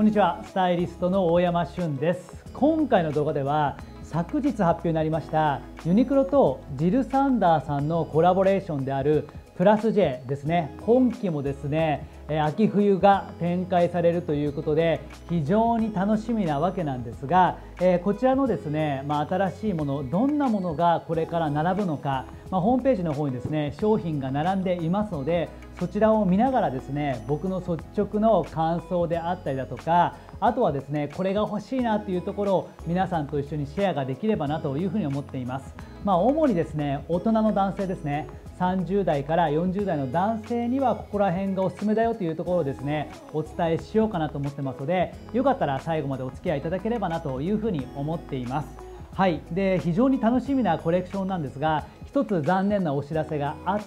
こんにちは、スタイリストの大山俊です。今回の動画では昨日発表になりましたユニクロとジル・サンダーさんのコラボレーションであるプラス J ですね。今期もですね秋冬が展開されるということで非常に楽しみなわけなんですが、こちらのですね、新しいもの、どんなものがこれから並ぶのか、ホームページの方にですね商品が並んでいますので、そちらを見ながらですね僕の率直の感想であったりだとか、あとはですねこれが欲しいなというところを皆さんと一緒にシェアができればなというふうに思っています。主にですね大人の男性ですね、30代から40代の男性にはここら辺がおすすめだよというところをですねお伝えしようかなと思ってますので、よかったら最後までお付き合いいただければなというふうに思っています。はい、で非常に楽しみなコレクションなんですが、一つ残念なお知らせがあって、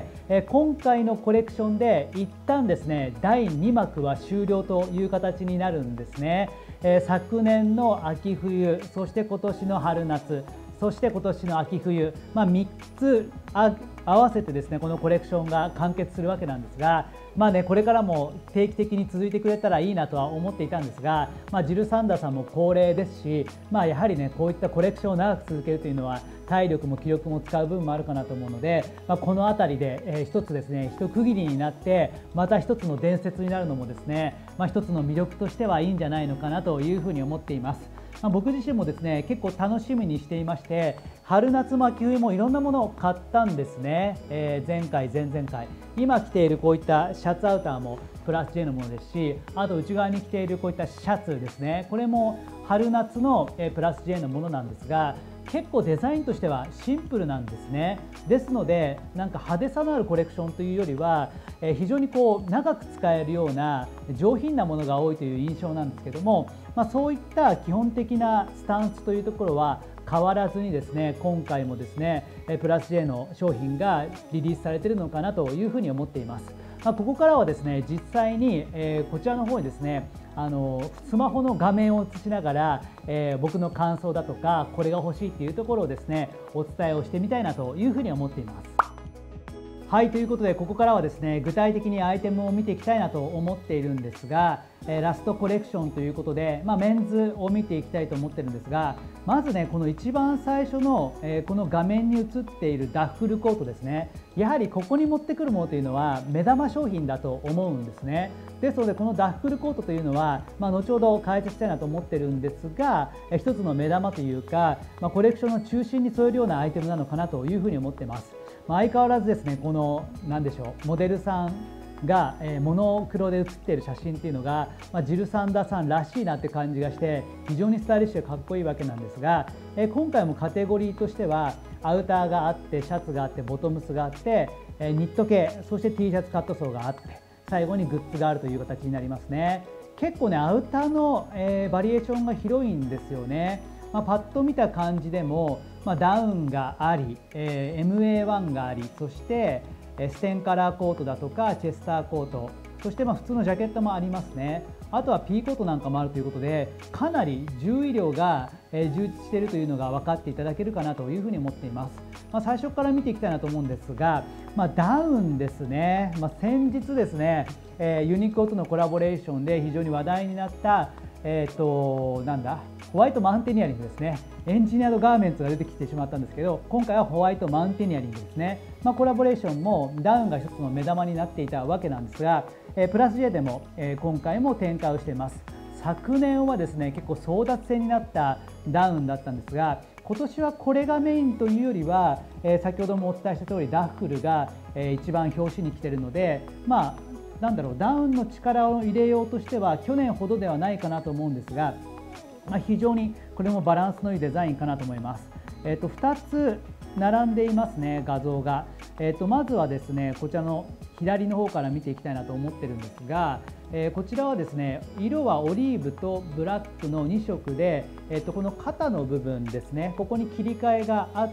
今回のコレクションで一旦ですね第2幕は終了という形になるんですね。昨年の秋冬、そして今年の春夏、そして今年の秋冬、3つ合わせてですねこのコレクションが完結するわけなんですが、これからも定期的に続いてくれたらいいなとは思っていたんですが、ジル・サンダーさんも高齢ですし、やはりねこういったコレクションを長く続けるというのは体力も気力も使う部分もあるかなと思うので、この辺りで一つですね一区切りになってまた一つの伝説になるのもですね、一つの魅力としてはいいんじゃないのかなというふうに思っています。僕自身もですね結構楽しみにしていまして、春夏も秋冬もいろんなものを買ったんですね。前回前々回、今着ているこういったシャツアウターもプラス J のものですし、あと内側に着ているこういったシャツですね、これも春夏のプラス J のものなんですが、結構デザインとしてはシンプルなんですね。ですのでなんか派手さのあるコレクションというよりは非常に長く使えるような上品なものが多いという印象なんですけども、そういった基本的なスタンスというところは変わらずにですね、今回もですねプラス J の商品がリリースされているのかなというふうに思っています。ここからはですね実際にこちらの方にですねスマホの画面を映しながら僕の感想だとかこれが欲しいっていうところをですねお伝えをしてみたいなというふうに思っています。はい、ということでここからはですね具体的にアイテムを見ていきたいなと思っているんですが、ラストコレクションということで、メンズを見ていきたいと思ってるんですが、まずねこの一番最初の、この画面に映っているダッフルコートですね、やはりここに持ってくるものというのは目玉商品だと思うんですね。ですのでこのダッフルコートというのは、後ほど解説したいなと思ってるんですが、一つの目玉というか、コレクションの中心に添えるようなアイテムなのかなというふうに思ってます。相変わらずですねこの何でしょう、モデルさんがモノクロで写っている写真っていうのが、ジル・サンダーさんらしいなって感じがして非常にスタイリッシュでかっこいいわけなんですが、今回もカテゴリーとしてはアウターがあって、シャツがあって、ボトムスがあって、ニット系、そして T シャツカットソーがあって、最後にグッズがあるという形になりますね。結構ねアウターのバリエーションが広いんですよね。パッと見た感じでも、ダウンがあり、MA1 があり、そしてステンカラーコートだとかチェスターコート、そして普通のジャケットもありますね。あとはピーコートなんかもあるということで、かなり重衣料が充実しているというのが分かっていただけるかなというふうに思っています。最初から見ていきたいなと思うんですが、ダウンですね、先日ですねユニクロとのコラボレーションで非常に話題になったなんだホワイトマウンテニアリングですね。エンジニアドガーメンツが出てきてしまったんですけど、今回はホワイトマウンテニアリングですね。コラボレーションもダウンが一つの目玉になっていたわけなんですが、プラス J でも今回も展開をしています。昨年はですね結構争奪戦になったダウンだったんですが、今年はこれがメインというよりは先ほどもお伝えした通りダッフルが一番表紙に来ているので、なんだろう、ダウンの力を入れようとしては去年ほどではないかなと思うんですが、非常にこれもバランスのいいデザインかなと思います。2つ並んでいますね、画像が。まずはですねこちらの左の方から見ていきたいなと思ってるんですが、こちらはですね色はオリーブとブラックの2色で、この肩の部分ですね、ここに切り替えがあって、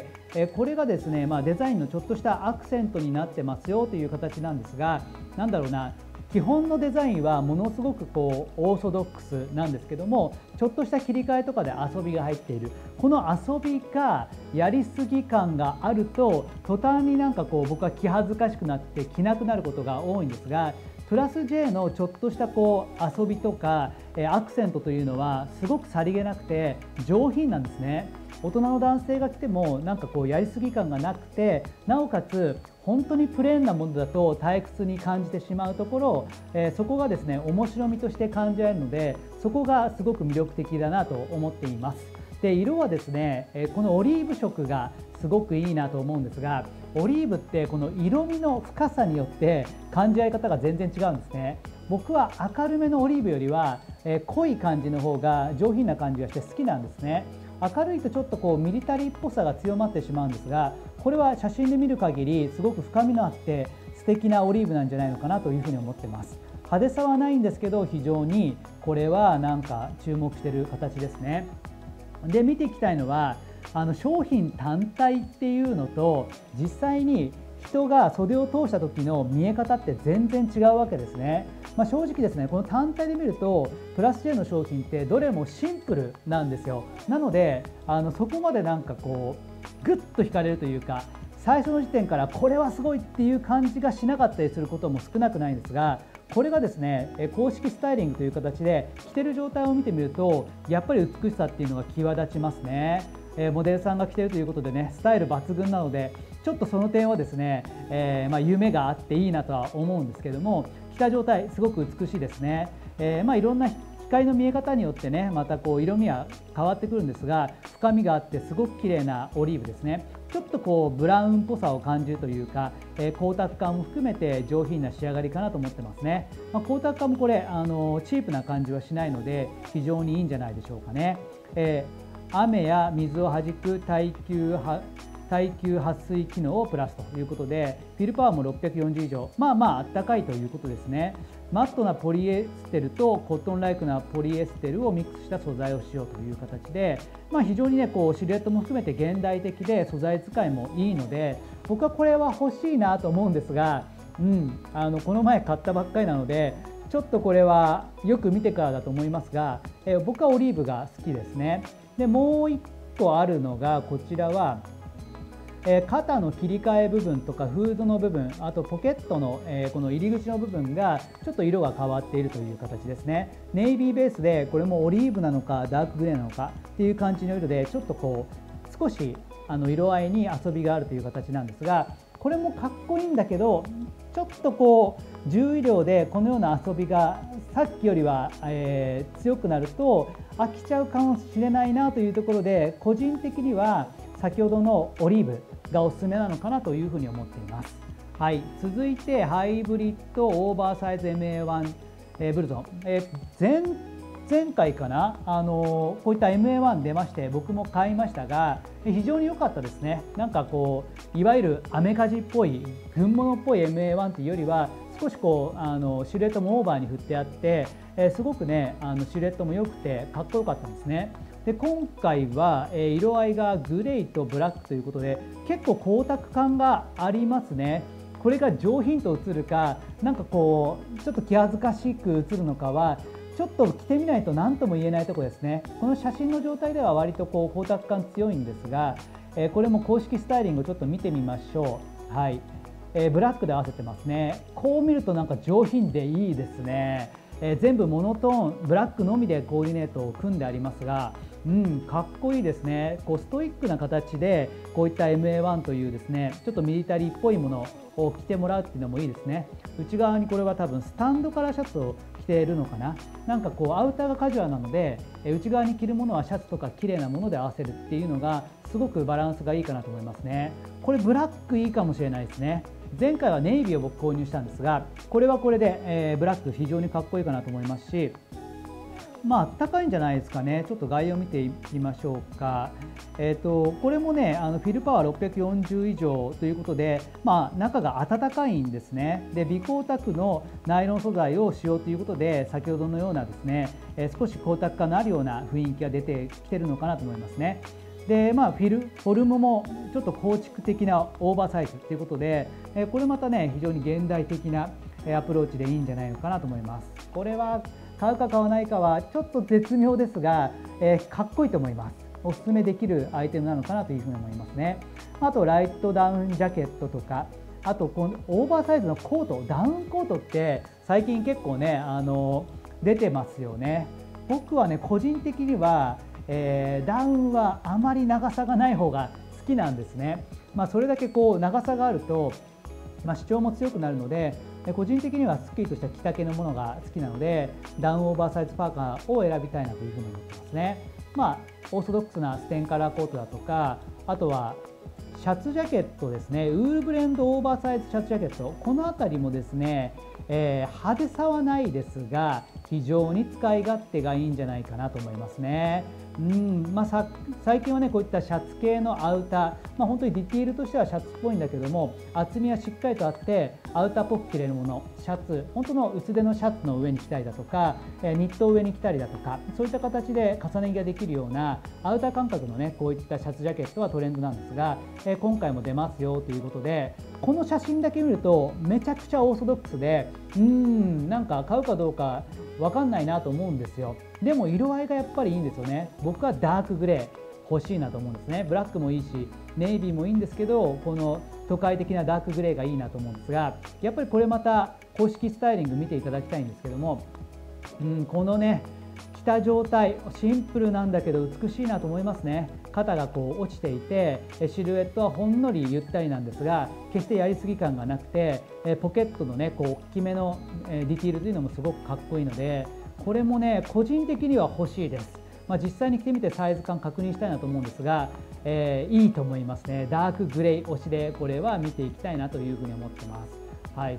これがですね、デザインのちょっとしたアクセントになってますよという形なんですが、なんだろうな、基本のデザインはものすごくオーソドックスなんですけども、ちょっとした切り替えとかで遊びが入っている、この遊びがやりすぎ感があると途端に僕は気恥ずかしくなって着なくなることが多いんですが、 プラス J のちょっとした遊びとかアクセントというのはすごくさりげなくて上品なんですね。大人の男性が来てもなんかやりすぎ感がなくて、なおかつ本当にプレーンなものだと退屈に感じてしまうところ、そこがですね面白みとして感じられるので、そこがすごく魅力的だなと思っています。で、色はですねこのオリーブ色がすごくいいなと思うんですが、オリーブってこの色味の深さによって感じられ方が全然違うんですね。僕は明るめのオリーブよりは濃い感じの方が上品な感じがして好きなんですね。明るいとちょっとミリタリーっぽさが強まってしまうんですが、これは写真で見る限りすごく深みのあって素敵なオリーブなんじゃないのかなというふうに思ってます。派手さはないんですけど、非常にこれはなんか注目している形ですね。で、見ていきたいのは商品単体っていうのと実際に人が袖を通した時の見え方って全然違うわけですね。正直ですね、この単体で見るとプラス J の商品ってどれもシンプルなんですよ。なのでそこまでなんかグッと惹かれるというか、最初の時点からこれはすごいっていう感じがしなかったりすることも少なくないんですが、これがですね公式スタイリングという形で着てる状態を見てみるとやっぱり美しさっていうのが際立ちますね。モデルさんが着てるということでね、スタイル抜群なのでちょっとその点はですね、夢があっていいなとは思うんですけども、着た状態すごく美しいですね。いろんな光の見え方によってね、また色味は変わってくるんですが、深みがあってすごく綺麗なオリーブですね。ちょっとブラウンっぽさを感じるというか、光沢感も含めて上品な仕上がりかなと思ってますね。光沢感もこれチープな感じはしないので非常にいいんじゃないでしょうかね。雨や水を弾く耐久撥水機能をプラスということで、フィルパワーも640以上、あったかいということですね。マットなポリエステルとコットンライクなポリエステルをミックスした素材をしようという形で、非常にねシルエットも含めて現代的で素材使いもいいので、僕はこれは欲しいなと思うんですが、この前買ったばっかりなのでちょっとこれはよく見てからだと思いますが、僕はオリーブが好きですね。で、もう1個あるのがこちらは肩の切り替え部分とかフードの部分、あとポケットのこの入り口の部分がちょっと色が変わっているという形ですね。ネイビーベースでこれもオリーブなのかダークグレーなのかっていう感じの色で、ちょっと少し色合いに遊びがあるという形なんですが、これもかっこいいんだけどちょっと重衣料でこのような遊びがさっきよりは強くなると飽きちゃうかもしれないなというところで、個人的には先ほどのオリーブがおすすめなのかなというふうに思っています。はい、続いてハイブリッドオーバーサイズ MA1、ブルゾン、前回かなこういった MA1 出まして僕も買いましたが非常に良かったですね。なんかいわゆるアメカジっぽい軍物っぽい MA1 というよりは少しシルエットもオーバーに振ってあって、すごくねシルエットも良くてかっこよかったんですね。で、今回は色合いがグレーとブラックということで結構光沢感がありますね。これが上品と映るかなんかちょっと気恥ずかしく映るのかはちょっと着てみないと何とも言えないところですね。この写真の状態では割と光沢感強いんですが、これも公式スタイリングをちょっと見てみましょう。はい、ブラックで合わせてますね。こう見るとなんか上品でいいですね。全部モノトーンブラックのみでコーディネートを組んでありますが、かっこいいですね。ストイックな形でこういった MA1 というですねちょっとミリタリーっぽいものを着てもらうっていうのもいいですね。内側にこれは多分スタンドカラーシャツを着ているのかな。なんかアウターがカジュアルなので内側に着るものはシャツとか綺麗なもので合わせるっていうのがすごくバランスがいいかなと思いますね。これブラックいいかもしれないですね。前回はネイビーを僕購入したんですが、これはこれで、ブラック非常にかっこいいかなと思いますし、あったかいんじゃないですかね。ちょっと概要を見てみましょうか。これもねフィルパワー640以上ということで、中が暖かいんですね。で、微光沢のナイロン素材を使用ということで先ほどのようなですね、少し光沢感のあるような雰囲気が出てきてるのかなと思いますね。で、フォルムもちょっと構築的なオーバーサイズということで、これまたね非常に現代的なアプローチでいいんじゃないのかなと思います。これは買うか買わないかはちょっと絶妙ですが、かっこいいと思います。おすすめできるアイテムなのかなというふうに思いますね。あとライトダウンジャケットとかあとこのオーバーサイズのコート、ダウンコートって最近結構ね出てますよね。僕はね個人的には、ダウンはあまり長さがない方が好きなんですね。それだけこう長さがあると、主張も強くなるので、個人的にはすっきりとした着丈のものが好きなので、ダウンオーバーサイズパーカーを選びたいなというふうに思ってますね。オーソドックスなステンカラーコートだとか、あとはシャツジャケットですね、ウールブレンドオーバーサイズシャツジャケット、この辺りもですね、派手さはないですが非常に使い勝手がいいんじゃないかなと思いますね。最近はねこういったシャツ系のアウター、本当にディティールとしてはシャツっぽいんだけども、厚みはしっかりとあってアウターっぽく着れるもの、シャツ、本当の薄手のシャツの上に着たりだとか、ニットを上に着たりだとか、そういった形で重ね着ができるようなアウター感覚のねこういったシャツジャケットはトレンドなんですが、今回も出ますよということで、この写真だけ見るとめちゃくちゃオーソドックスで、なんか買うかどうか分かんないなと思うんですよ。でも色合いがやっぱりいいんですよね。僕はダークグレー欲しいなと思うんですね。ブラックもいいしネイビーもいいんですけど、この都会的なダークグレーがいいなと思うんですが、やっぱりこれまた公式スタイリング見ていただきたいんですけども、このね着た状態シンプルなんだけど美しいなと思いますね。肩がこう落ちていて、シルエットはほんのりゆったりなんですが、決してやりすぎ感がなくて、ポケットのねこう大きめのディティールというのもすごくかっこいいので、これもね個人的には欲しいです。実際に着てみてサイズ感確認したいなと思うんですが、いいと思いますね。ダークグレー推しでこれは見ていきたいなというふうに思ってます。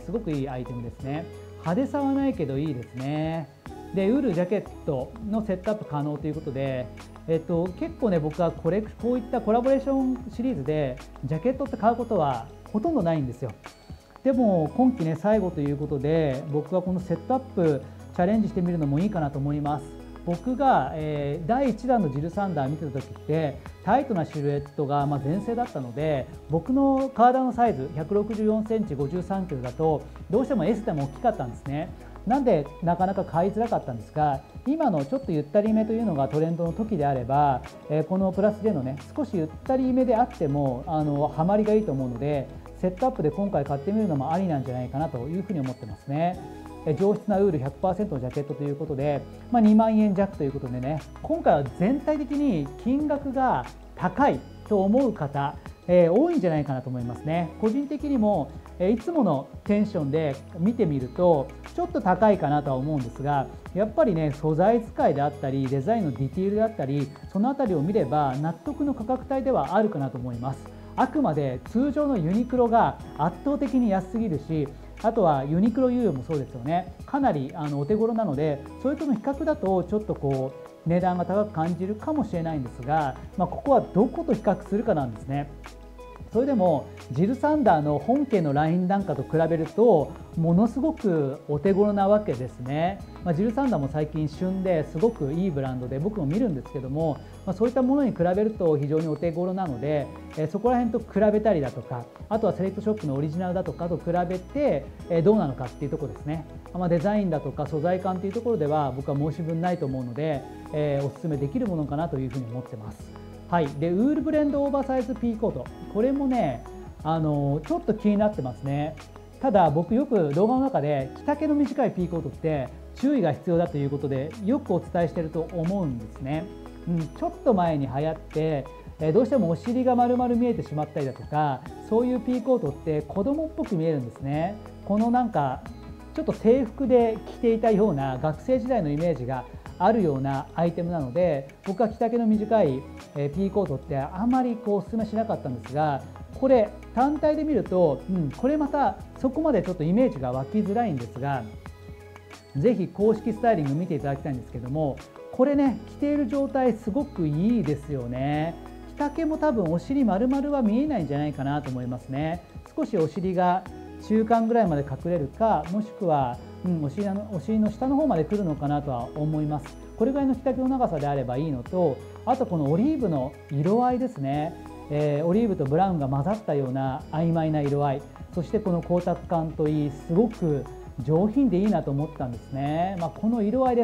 すごくいいアイテムですね。派手さはないけどいいですね。でウールジャケットのセットアップ可能ということで、結構ね僕はこういったコラボレーションシリーズでジャケットって買うことはほとんどないんですよ。でも今季ね最後ということで、僕はこのセットアップチャレンジしてみるのもいいかなと思います。僕が、第1弾のジルサンダー見てた時ってタイトなシルエットが全盛だったので、僕の体のサイズ164センチ53キロだとどうしても S でも大きかったんですね。なんでなかなか買いづらかったんですが、今のちょっとゆったりめというのがトレンドの時であれば、このプラス J のね少しゆったりめであってもハマりがいいと思うので、セットアップで今回買ってみるのもありなんじゃないかなというふうに思ってますね。上質なウール 100% のジャケットということで、2万円弱ということでね、今回は全体的に金額が高いと思う方、多いんじゃないかなと思いますね。個人的にもいつものテンションで見てみるとちょっと高いかなとは思うんですが、やっぱりね素材使いであったりデザインのディティールであったり、そのあたりを見れば納得の価格帯ではあるかなと思います。あくまで通常のユニクロが圧倒的に安すぎるし、あとはユニクロ UU もそうですよね。かなりお手頃なので、それとの比較だとちょっとこう値段が高く感じるかもしれないんですが、ここはどこと比較するかなんですね。それでもジルサンダーの本家のラインなんかと比べるとものすごくお手頃なわけですね。ジルサンダーも最近旬ですごくいいブランドで僕も見るんですけども、そういったものに比べると非常にお手頃なので、そこら辺と比べたりだとか、あとはセレクトショップのオリジナルだとかと比べてどうなのかっていうところですね。デザインだとか素材感というところでは僕は申し分ないと思うので、おすすめできるものかなというふうに思ってます。でウールブレンドオーバーサイズピーコート、これもねちょっと気になってますね。ただ僕よく動画の中で着丈の短いピーコートって注意が必要だということでよくお伝えしていると思うんですね。ちょっと前に流行ってどうしてもお尻が丸々見えてしまったりだとか、そういうピーコートって子供っぽく見えるんですね。このなんかちょっと制服で着ていたような学生時代のイメージがあるようなアイテムなので、僕は着丈の短いピーコートってあまりおすすめしなかったんですが、これ単体で見ると、これまたそこまでちょっとイメージが湧きづらいんですが、ぜひ公式スタイリング見ていただきたいんですけども、これね着ている状態すごくいいですよね。着丈も多分お尻丸々は見えないんじゃないかなと思いますね。少しお尻が中間ぐらいまで隠れるか、もしくはお尻の下の方まで来るのかなとは思います。これぐらいの着丈の長さであればいいのと、あとこのオリーブの色合いですね。オリーブとブラウンが混ざったような曖昧な色合い、そしてこの光沢感といい、すごく上品でいいなと思ったんですね。この色合いです。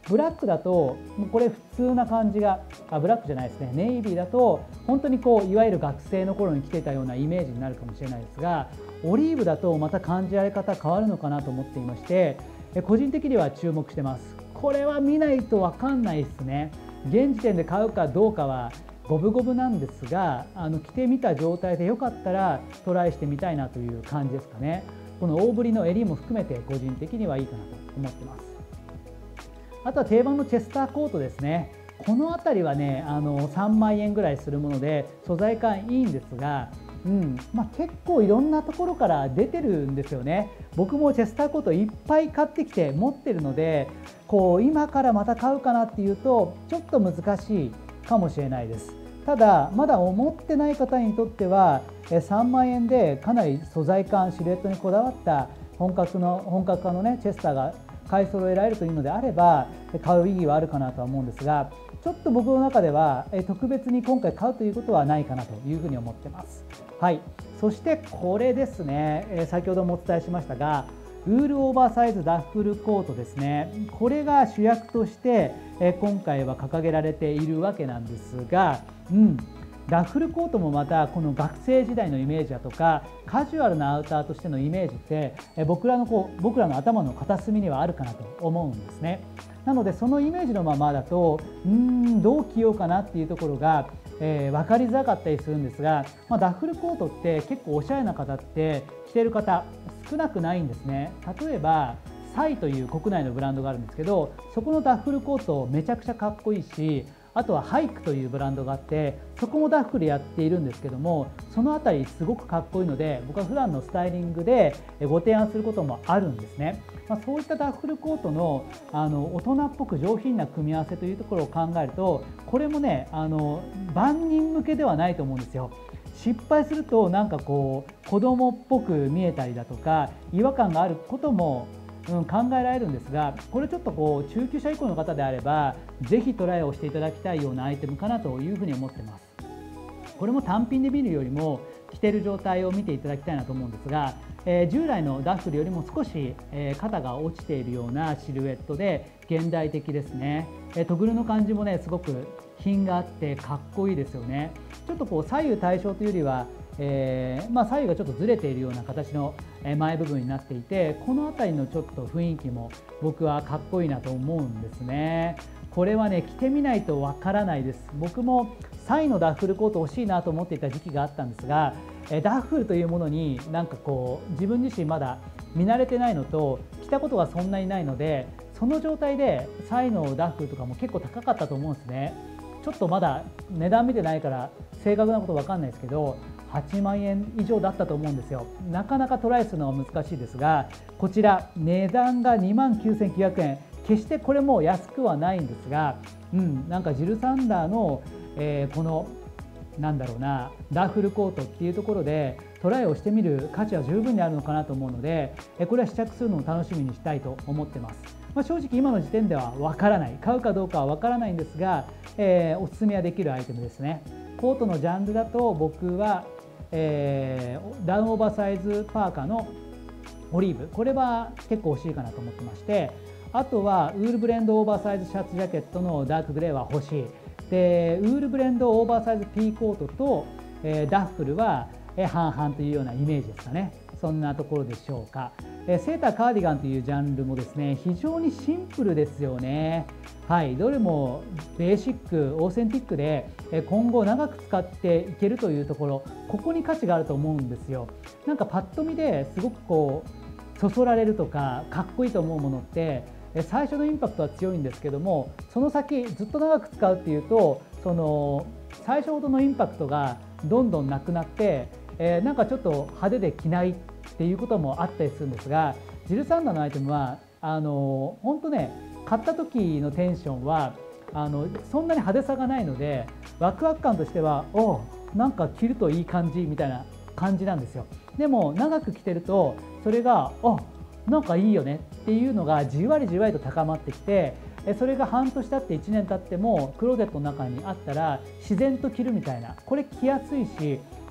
ブラックだとこれ普通な感じが、ブラックじゃないですね、ネイビーだと本当にこういわゆる学生の頃に着てたようなイメージになるかもしれないですが、オリーブだとまた感じられ方変わるのかなと思っていまして、個人的には注目してます。これは見ないと分かんないですね。現時点で買うかどうかは五分五分なんですが、着てみた状態でよかったらトライしてみたいなという感じですかね。この大ぶりの襟も含めて個人的にはいいかなと思ってます。あとは定番のチェスターコートですね。この辺りはね3万円ぐらいするもので素材感いいんですが、結構いろんなところから出てるんですよね。僕もチェスターコートいっぱい買ってきて持ってるので、こう今からまた買うかなっていうとちょっと難しいかもしれないです。ただまだ持ってない方にとっては3万円でかなり素材感シルエットにこだわった本格化のねチェスターが買い揃えられるというのであれば買う意義はあるかなとは思うんですが、ちょっと僕の中では特別に今回買うということはないかなというふうに思ってます。はい、そしてこれですね、先ほどもお伝えしましたがウールオーバーサイズダッフルコートですね。これが主役として今回は掲げられているわけなんですが、ダッフルコートもまたこの学生時代のイメージだとかカジュアルなアウターとしてのイメージって僕らの頭の片隅にはあるかなと思うんですね。なのでそのイメージのままだとどう着ようかなっていうところが分かりづらかったりするんですが、ダッフルコートって結構おしゃれな方って着てる方少なくないんですね。例えばサイという国内のブランドがあるんですけど、そこのダッフルコートめちゃくちゃかっこいいし、あとはハイクというブランドがあってそこもダッフルやっているんですけども、そのあたりすごくかっこいいので僕は普段のスタイリングでご提案することもあるんですね。そういったダッフルコートの大人っぽく上品な組み合わせというところを考えると、これもね万人向けではないと思うんですよ。失敗するとなんかこう子供っぽく見えたりだとか違和感があることも考えられるんですが、これちょっとこう中級者以降の方であればぜひトライをしていただきたいようなアイテムかなというふうに思ってます。これも単品で見るよりも着てる状態を見ていただきたいなと思うんですが、従来のダッフルよりも少し肩が落ちているようなシルエットで現代的ですね。トグルの感じもねすごく品があってかっこいいですよね。ちょっとこう左右対称というよりは左右がちょっとずれているような形の前部分になっていて、この辺りのちょっと雰囲気も僕はかっこいいなと思うんですね。これはね着てみないとわからないです。僕もサイのダッフルコート欲しいなと思っていた時期があったんですが、ダッフルというものになんかこう自分自身まだ見慣れてないのと着たことがそんなにないので、その状態でサイのダッフルとかも結構高かったと思うんですね。ちょっとまだ値段見てないから正確なこと分かんないですけど8万円以上だったと思うんですよ。なかなかトライするのは難しいですが、こちら値段が29,900円、決してこれも安くはないんですが、なんかジルサンダーの、このなんだろうなダッフルコートっていうところでトライをしてみる価値は十分にあるのかなと思うので、これは試着するのを楽しみにしたいと思ってます。正直今の時点ではわからない、買うかどうかはわからないんですが、おすすめはできるアイテムですね。コートのジャンルだと僕はダウンオーバーサイズパーカーのオリーブ、これは結構欲しいかなと思ってまして、あとはウールブレンドオーバーサイズシャツジャケットのダークグレーは欲しい。でウールブレンドオーバーサイズピーコートと、ダッフルは半々というようなイメージですかね。そんなところでしょうか。セーターカーディガンというジャンルもですね非常にシンプルですよね。はい、どれもベーシックオーセンティックで今後長く使っていけるというところ、ここに価値があると思うんですよ。なんかパッと見ですごくこうそそられるとかかっこいいと思うものって最初のインパクトは強いんですけども、その先ずっと長く使うっていうとその最初ほどのインパクトがどんどんなくなってなんかちょっと派手で着ないっていうこともあったりするんですが、ジルサンダーのアイテムは本当ね買った時のテンションはそんなに派手さがないのでワクワク感としてはなんか着るといい感じみたいな感じなんですよ。でも長く着てるとそれがなんかいいよねっていうのがじわりじわりと高まってきて、それが半年経って1年経ってもクローゼットの中にあったら自然と着るみたいな、これ着やすいし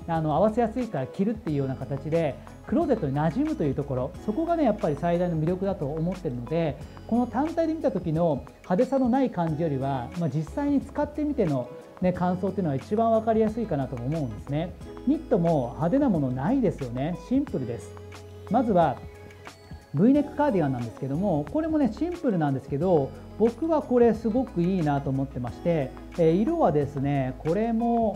合わせやすいから着るっていうような形でクローゼットに馴染むというところ、そこがねやっぱり最大の魅力だと思ってるので、この単体で見た時の派手さのない感じよりは、実際に使ってみての、感想っていうのは一番分かりやすいかなと思うんですね。ニットも派手なものないですよね。シンプルです。まずは V ネックカーディガンなんですけども、これもねシンプルなんですけど、僕はこれすごくいいなと思ってまして、色はですねこれも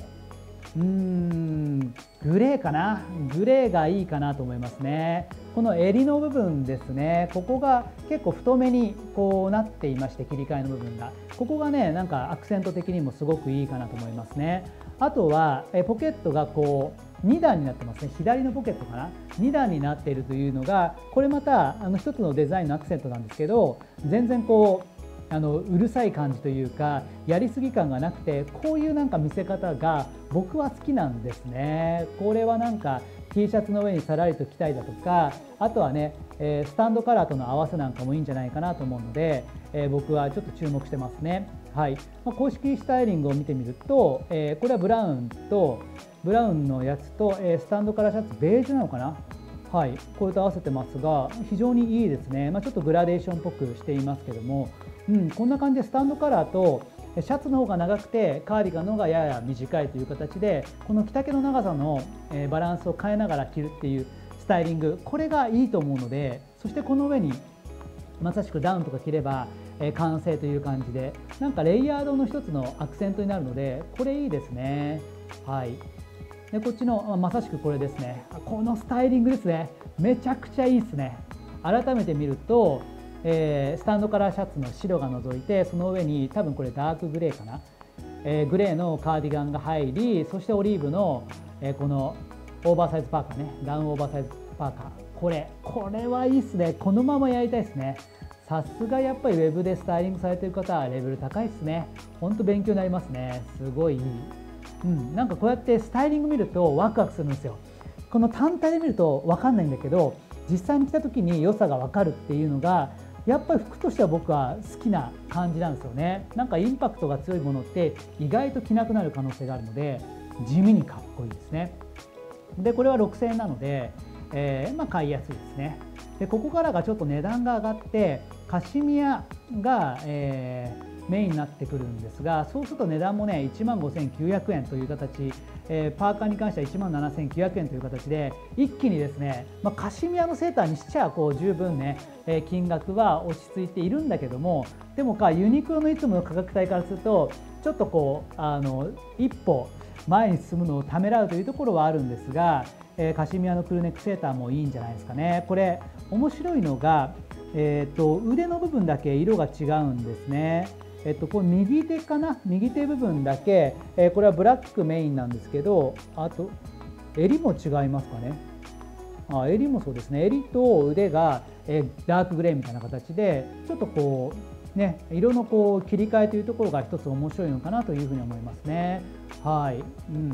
グレーかな、グレーがいいかなと思いますね。この襟の部分ですね、ここが結構太めにこうなっていまして、切り替えの部分がここがねなんかアクセント的にもすごくいいかなと思いますね。あとはポケットがこう2段になってますね。左のポケットかな、2段になっているというのがこれまた一つのデザインのアクセントなんですけど、全然こううるさい感じというかやりすぎ感がなくて、こういうなんか見せ方が僕は好きなんですね。これはなんか T シャツの上にさらりと着たいだとか、あとはねスタンドカラーとの合わせなんかもいいんじゃないかなと思うので、僕はちょっと注目してますね。はい、公式スタイリングを見てみると、これはブラウンのやつと、スタンドカラーシャツベージュなのかな、はい、これと合わせてますが非常にいいですね。ちょっとグラデーションっぽくしていますけども、こんな感じでスタンドカラーとシャツの方が長くてカーディガンの方がやや短いという形で、この着丈の長さのバランスを変えながら着るっていうスタイリング、これがいいと思うので、そしてこの上にまさしくダウンとか着れば完成という感じで、なんかレイヤードの一つのアクセントになるので、これいいですね。はい、でこっちのまさしくこれですね。このスタイリングですね、めちゃくちゃいいですね。改めて見ると、スタンドカラーシャツの白が除いて、その上に多分これダークグレーかな、グレーのカーディガンが入り、そしてオリーブの、このオーバーサイズパーカーね、ダウンオーバーサイズパーカー、これはいいですね。このままやりたいですね。さすがやっぱりウェブでスタイリングされている方はレベル高いですね。ほんと勉強になりますね。すごいいい。なんかこうやってスタイリング見るとワクワクするんですよ。この単体で見ると分かんないんだけど、実際に着た時に良さが分かるっていうのがやっぱり服としては僕は好きな感じなんですよね。なんかインパクトが強いものって意外と着なくなる可能性があるので、地味にかっこいいですね。でこれは6000円なので、買いやすいですね。でここからがちょっと値段が上がってカシミヤが、メインになってくるんですが、そうすると値段もね15,900円という形、パーカーに関しては17,900円という形で一気にですね、カシミヤのセーターにしちゃこう十分ね、金額は落ち着いているんだけども、でもユニクロのいつもの価格帯からするとちょっとこう一歩前に進むのをためらうというところはあるんですが、カシミヤのクルーネックセーターもいいんじゃないですかね。これ面白いのが、腕の部分だけ色が違うんですね。これ右手かな、右手部分だけ、これはブラックメインなんですけど、あと襟も違いますかね。襟もそうですね。襟と腕が、ダークグレーみたいな形で、ちょっとこうね色のこう切り替えというところが一つ面白いのかなというふうに思いますね。はい、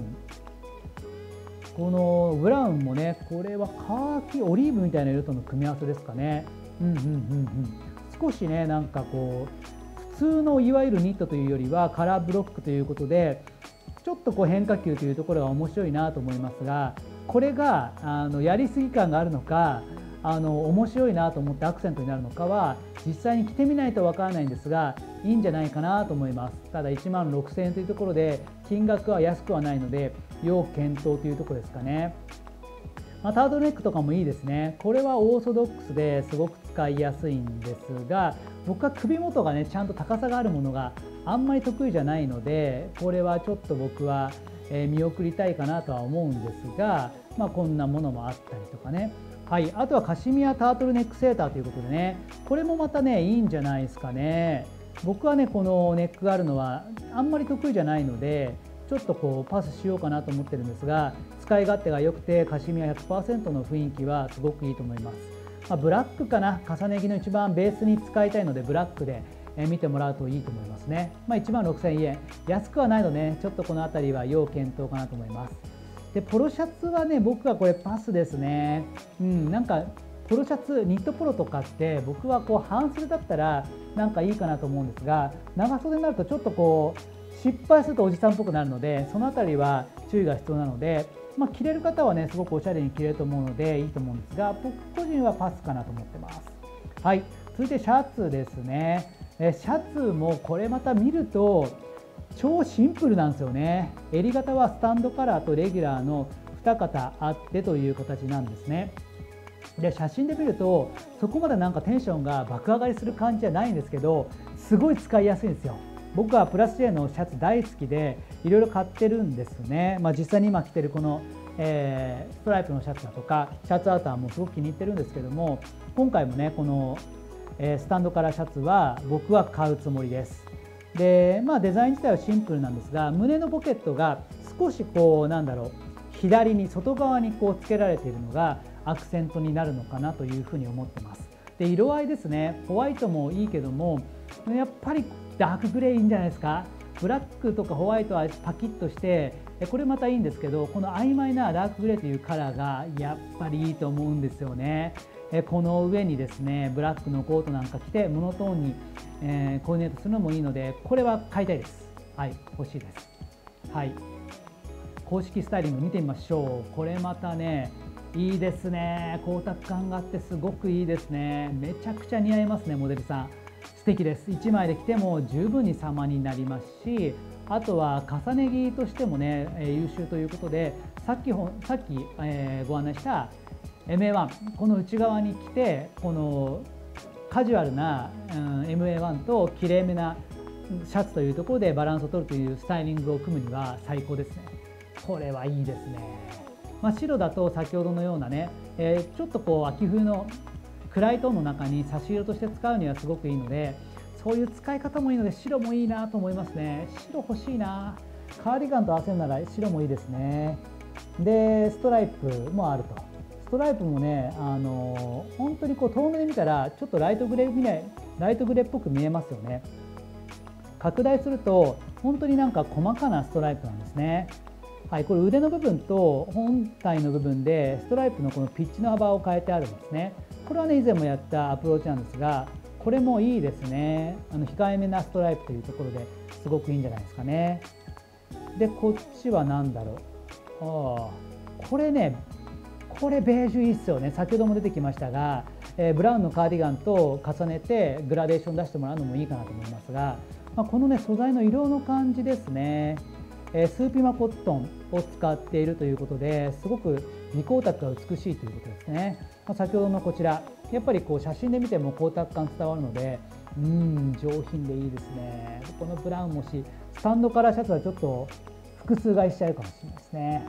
このブラウンもね、これはカーキオリーブみたいな色との組み合わせですかね。少しねなんかこう普通のいわゆるニットというよりはカラーブロックということで、ちょっとこう変化球というところが面白いなと思いますが、これがやりすぎ感があるのか面白いなと思ってアクセントになるのかは実際に着てみないとわからないんですが、いいんじゃないかなと思います。ただ16,000円というところで金額は安くはないので要検討というところですかね。タートルネックとかもいいですね。これはオーソドックスですごく使いやすいんですが、僕は首元がねちゃんと高さがあるものがあんまり得意じゃないので、これはちょっと僕は見送りたいかなとは思うんですが、こんなものもあったりとかね。はい、あとはカシミヤタートルネックセーターということでね、これもまたねいいんじゃないですかね。僕はねこのネックがあるのはあんまり得意じゃないので、ちょっとこうパスしようかなと思ってるんですが、使い勝手が良くてカシミヤ 100% の雰囲気はすごくいいと思います。ブラックかな、重ね着の一番ベースに使いたいのでブラックで見てもらうといいと思いますね。16,000円、安くはないので、ね、ちょっとこの辺りは要検討かなと思います。でポロシャツはね僕はこれパスですね。なんかポロシャツニットポロとかって僕はこう半袖だったらなんかいいかなと思うんですが、長袖になるとちょっとこう失敗するとおじさんっぽくなるので、その辺りは注意が必要なので、 着れる方はねすごくおしゃれに着れると思うのでいいと思うんですが、僕個人はパスかなと思ってます。はい、続いてシャツですね。シャツもこれまた見ると超シンプルなんですよね。襟型はスタンドカラーとレギュラーの2型あってという形なんですね。で写真で見るとそこまでなんかテンションが爆上がりする感じじゃないんですけど、すごい使いやすいんですよ。僕はプラス J のシャツ大好きでいろいろ買ってるんですね。実際に今着てるこの、ストライプのシャツだとかシャツアウターもすごく気に入ってるんですけども、今回もねこの、スタンドカラーシャツは僕は買うつもりです。で、デザイン自体はシンプルなんですが、胸のポケットが少しこうなんだろう、左に外側にこうつけられているのがアクセントになるのかなというふうに思ってます。で色合いですね、ホワイトもいいけどもやっぱりダークグレーいいんじゃないですか。ブラックとかホワイトはパキッとしてこれまたいいんですけど、この曖昧なダークグレーというカラーがやっぱりいいと思うんですよね。この上にですねブラックのコートなんか着てモノトーンに、コーディネートするのもいいので、これは買いたいです。はい、欲しいです。はい、公式スタイリング見てみましょう。これまたねいいですね。光沢感があってすごくいいですね。めちゃくちゃ似合いますね。モデルさん素敵です。1枚で着ても十分に様になりますし、あとは重ね着としてもね優秀ということで、さっきご案内した MA1、 この内側に着てこのカジュアルな MA1 ときれいめなシャツというところでバランスを取るというスタイリングを組むには最高ですね。これはいいですね。白だと先ほどのようなね、ちょっとこう秋冬の暗いトーンの中に差し色として使うにはすごくいいので、そういう使い方もいいので白もいいなと思いますね。白欲しいな。カーディガンと合わせるなら白もいいですね。でストライプもあると。ストライプもね本当にこう遠目で見たらちょっとライトグレーっぽく見えますよね。拡大すると本当になんか細かなストライプなんですね。はい、これ腕の部分と本体の部分でストライプのこのピッチの幅を変えてあるんですね。これはね以前もやったアプローチなんですが、これもいいですね。控えめなストライプというところですごくいいんじゃないですかね。でこっちは何だろう。これね、これベージュいいっすよね。先ほども出てきましたが、ブラウンのカーディガンと重ねてグラデーション出してもらうのもいいかなと思いますが、このね素材の色の感じですね。スーピマコットンを使っているということですごく微光沢が美しいということですね。先ほどのこちらやっぱりこう写真で見ても光沢感伝わるので上品でいいですね。このブラウンもしスタンドカラーシャツはちょっと複数買いしちゃうかもしれないですね。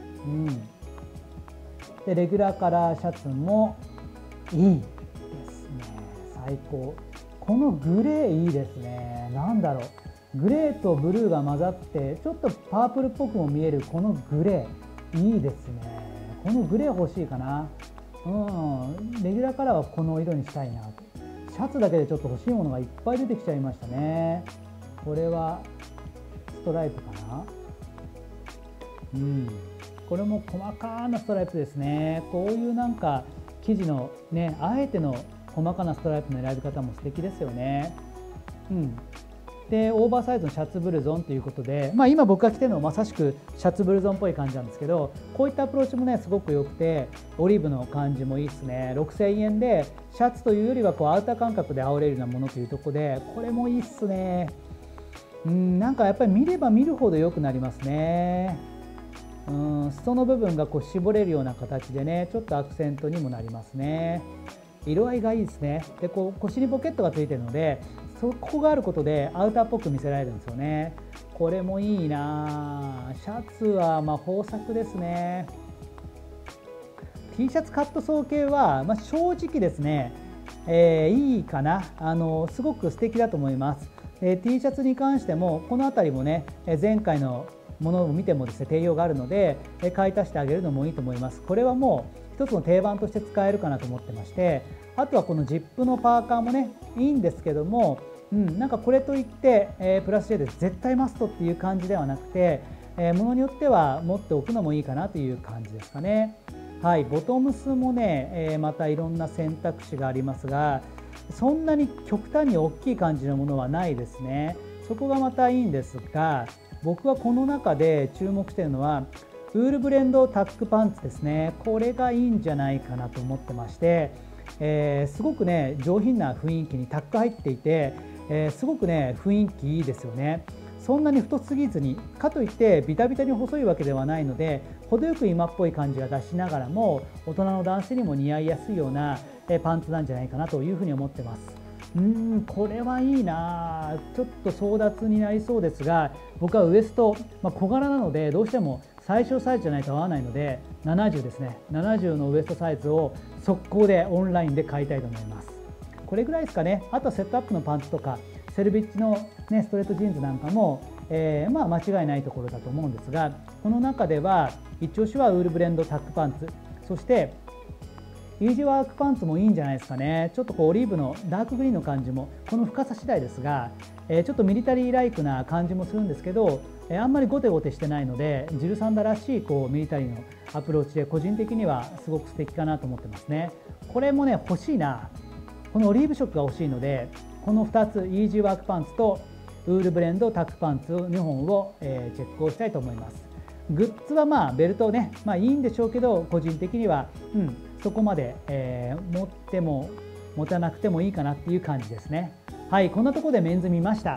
でレギュラーカラーシャツもいいですね。最高。このグレーいいですね。なんだろう、グレーとブルーが混ざってちょっとパープルっぽくも見えるこのグレーいいですね。このグレー欲しいかな。レギュラーカラーはこの色にしたいなと。シャツだけでちょっと欲しいものがいっぱい出てきちゃいましたね。これはストライプかな。これも細かなストライプですね。こういうなんか生地のねあえての細かなストライプの選び方も素敵ですよね。でオーバーサイズのシャツブルゾンということで、今僕が着てるのはまさしくシャツブルゾンっぽい感じなんですけど、こういったアプローチもねすごく良くて、オリーブの感じもいいですね。6000円でシャツというよりはこうアウター感覚で羽織れるようなものというところで、これもいいっすね。なんかやっぱり見れば見るほど良くなりますね。裾の部分がこう絞れるような形でね、ちょっとアクセントにもなりますね。色合いがいいですね。でこう腰にポケットがついてるので、そこがあることでアウターっぽく見せられるんですよね。これもいいな。シャツは豊作ですね。T シャツカットソー系は、正直ですね、いいかな。すごく素敵だと思います。T シャツに関してもこの辺りもね前回のものを見てもですね定評があるので買い足してあげるのもいいと思います。これはもう一つの定番として使えるかなと思ってまして、あとはこのジップのパーカーもねいいんですけども、なんかこれといって、プラス J で絶対マストっていう感じではなくて、ものによっては持っておくのもいいかなという感じですかね。はい、ボトムスもね、またいろんな選択肢がありますが、そんなに極端に大きい感じのものはないですね。そこがまたいいんですが、僕はこの中で注目しているのはウールブレンドタックパンツですね。これがいいんじゃないかなと思ってまして、すごくね上品な雰囲気にタック入っていて、すごくね雰囲気いいですよね。そんなに太すぎずに、かといってビタビタに細いわけではないので、程よく今っぽい感じが出しながらも大人の男性にも似合いやすいようなパンツなんじゃないかなというふうに思ってます。これはいいな。ちょっと争奪になりそうですが、僕はウエスト、小柄なのでどうしても最小サイズじゃないと合わないので、70ですね。70のウエストサイズを速攻でオンラインで買いたいと思います。これぐらいですかね。あとはセットアップのパンツとかセルビッチの、ストレートジーンズなんかも、間違いないところだと思うんですが、この中では一押しはウールブレンドタックパンツ、そしてイージーワークパンツもいいんじゃないですかね。ちょっとオリーブのダークグリーンの感じもこの深さ次第ですが、ちょっとミリタリーライクな感じもするんですけど、あんまりゴテゴテしてないので、ジルサンダらしいミリタリーのアプローチで個人的にはすごく素敵かなと思ってますね。これもね欲しいな。このオリーブ色が欲しいので、この2つイージーワークパンツとウールブレンドタックパンツ2本をチェックをしたいと思います。グッズはベルトね、いいんでしょうけど、個人的には、そこまで、持っても持たなくてもいいかなっていう感じですね。はい、こんなところでメンズ見ました。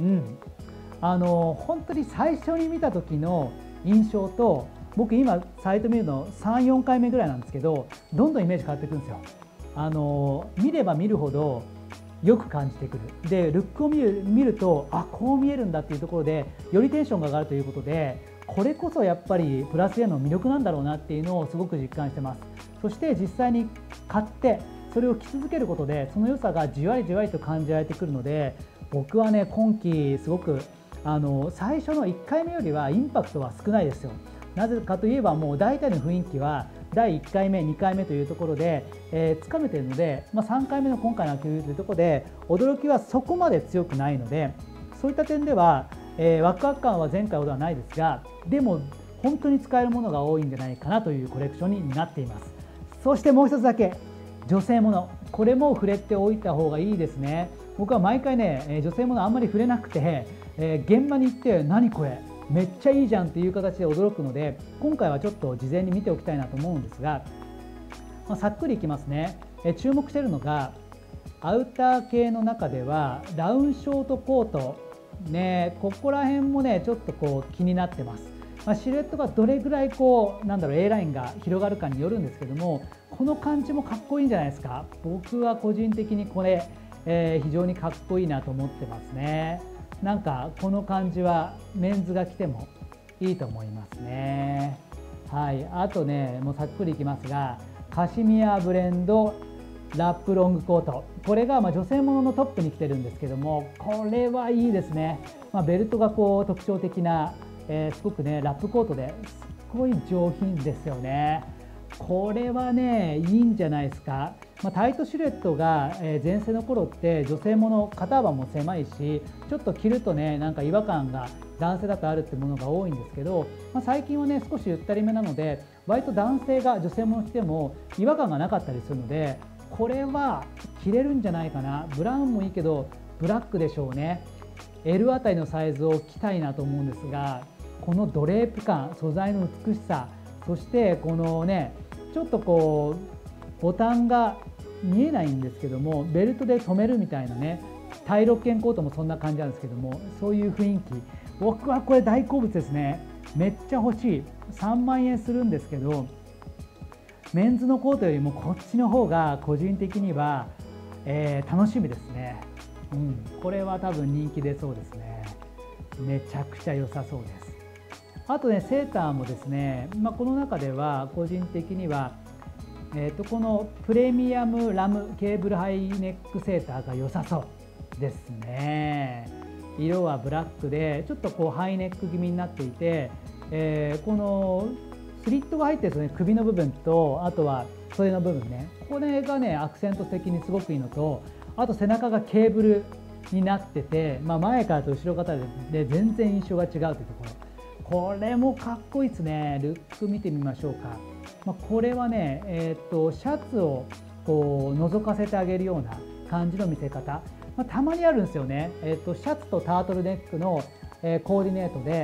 本当に最初に見た時の印象と、僕今サイト見るの3、4回目ぐらいなんですけど、どんどんイメージ変わってくるんですよ。見れば見るほどよく感じてくる。でルックを見ると、こう見えるんだっていうところでよりテンションが上がるということで、これこそやっぱりプラス A の魅力なんだろうなっていうのをすごく実感してます。そして実際に買ってそれを着続けることで、その良さがじわりじわりと感じられてくるので、僕はね今季すごく最初の1回目よりはインパクトは少ないですよ。なぜかといえば、もう大体の雰囲気は第1回目2回目というところで、つかめているので、3回目の今回の秋冬というところで驚きはそこまで強くないので、そういった点では、ワクワク感は前回ほどはないですが、でも本当に使えるものが多いんじゃないかなというコレクションになっています。そしてもう一つだけ、女性もの、これも触れておいた方がいいですね。僕は毎回ね女性ものあんまり触れなくて、現場に行って何これめっちゃいいじゃんっていう形で驚くので、今回はちょっと事前に見ておきたいなと思うんですが、さっくりいきますね。注目しているのがアウター系の中ではダウンショートコートね、ここら辺もねちょっと気になってます。シルエットがどれぐらいA ラインが広がるかによるんですけども、この感じもかっこいいんじゃないですか。僕は個人的にこれ、非常にかっこいいなと思ってますね。なんかこの感じはメンズが着てもいいと思いますね。はい、あとねもうさっくりいきますが、カシミヤブレンドラップロングコート、これが女性もののトップに来てるんですけども、これはいいですね。ベルトが特徴的な、すごくねラップコートですごい上品ですよね。これはねいいんじゃないですか。タイトシルエットが全盛の頃って女性もの肩幅も狭いし、ちょっと着るとねなんか違和感が男性だとあるってものが多いんですけど、最近はね少しゆったりめなので、割と男性が女性もの着ても違和感がなかったりするので、これは着れるんじゃないかな。ブラウンもいいけどブラックでしょうね。 L あたりのサイズを着たいなと思うんですが、このドレープ感、素材の美しさ、そしてこのねちょっとボタンが見えないんですけども、ベルトで留めるみたいなね、タイロッケンコートもそんな感じなんですけども、そういう雰囲気、僕はこれ大好物ですね。めっちゃ欲しい。3万円するんですけど、メンズのコートよりもこっちの方が個人的には、楽しみですね。これは多分人気出そうですね。めちゃくちゃ良さそうです。あとねセーターもですね、この中では個人的には、このプレミアムラムケーブルハイネックセーターが良さそうですね。色はブラックでちょっとハイネック気味になっていて、このスリットが入ってるんですよね。首の部分とあとは袖の部分ね、これがねアクセント的にすごくいいのと、あと背中がケーブルになってて、前からと後ろ方で全然印象が違うというところ、これもかっこいいですね。ルック見てみましょうか。これはね、シャツを覗かせてあげるような感じの見せ方、たまにあるんですよね。シャツとタートルネックのコーディネートで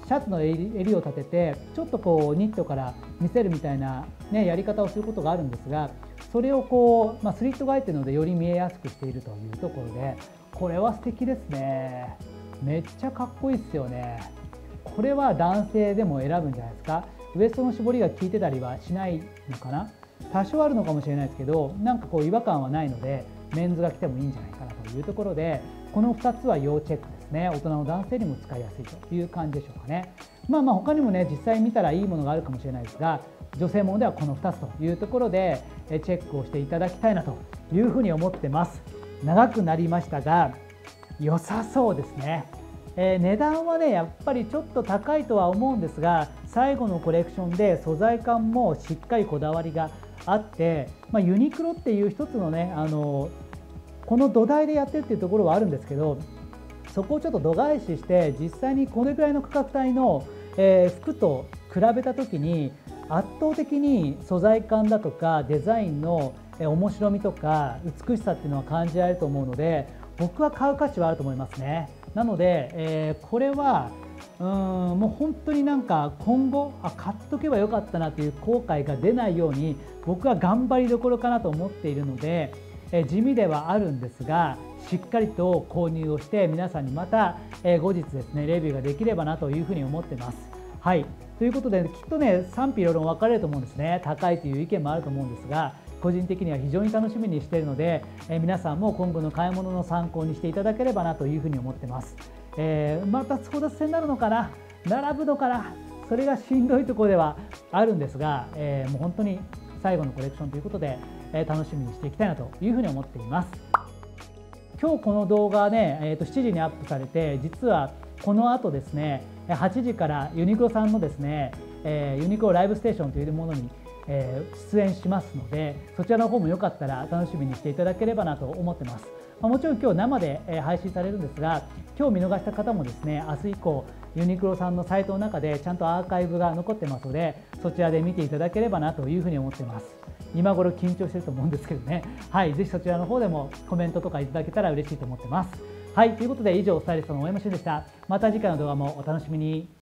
シャツの襟を立ててちょっとこうニットから見せるみたいな、ね、やり方をすることがあるんですが、それをこう、スリットが入っているのでより見えやすくしているというところで、これは素敵ですね。めっちゃかっこいいですよね。これは男性でも選ぶんじゃないですか。ウエストの絞りが効いてたりはしないのかな。多少あるのかもしれないですけど、なんかこう違和感はないのでメンズが着てもいいんじゃないかなというところで、この2つは要チェックですね。大人の男性にも使いやすいという感じでしょうかね。他にもね、実際見たらいいものがあるかもしれないですが、女性ものではこの2つというところでチェックをしていただきたいなというふうに思ってます。長くなりましたが良さそうですね。値段はねやっぱりちょっと高いとは思うんですが、最後のコレクションで素材感もしっかりこだわりがあって、ユニクロっていう一つのねこの土台でやってるっていうところはあるんですけど、そこをちょっと度外視して実際にこれぐらいの価格帯の、服と比べた時に圧倒的に素材感だとかデザインの面白みとか美しさっていうのは感じられると思うので、僕は買う価値はあると思いますね。なので、これはもう本当になんか今後買っとけばよかったなという後悔が出ないように僕は頑張りどころかなと思っているので、地味ではあるんですがしっかりと購入をして皆さんにまた後日ですねレビューができればなというふうに思ってます。はい、ということできっとね賛否両論分かれると思うんですね。高いという意見もあると思うんですが、個人的には非常に楽しみにしているので、皆さんも今後の買い物の参考にしていただければなというふうに思ってます。また争奪戦になるのかな、並ぶのかな、それがしんどいところではあるんですが、もう本当に最後のコレクションということで、楽しみにしていきたいなというふうに思っています。今日この動画はね、7時にアップされて、実はこの後ですね8時からユニクロさんのですね、ユニクロライブステーションというものに出演しますので、そちらの方もよかったら楽しみにしていただければなと思ってます。もちろん今日生で配信されるんですが、今日見逃した方もですね明日以降ユニクロさんのサイトの中でちゃんとアーカイブが残ってますので、そちらで見ていただければなというふうに思ってます。今頃緊張してると思うんですけどね、はい、ぜひそちらの方でもコメントとかいただけたら嬉しいと思ってます。はい、ということで以上スタイリストの大山俊でした。また次回の動画もお楽しみに。